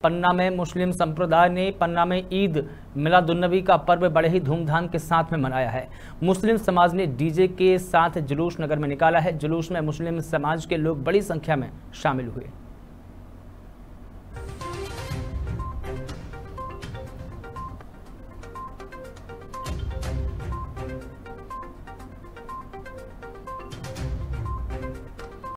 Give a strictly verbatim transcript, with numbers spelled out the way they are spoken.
पन्ना में मुस्लिम संप्रदाय ने पन्ना में ईद मिलादुन्नबी का पर्व बड़े ही धूमधाम के साथ में मनाया है। मुस्लिम समाज ने डीजे के साथ जुलूस नगर में निकाला है। जुलूस में मुस्लिम समाज के लोग बड़ी संख्या में शामिल हुए।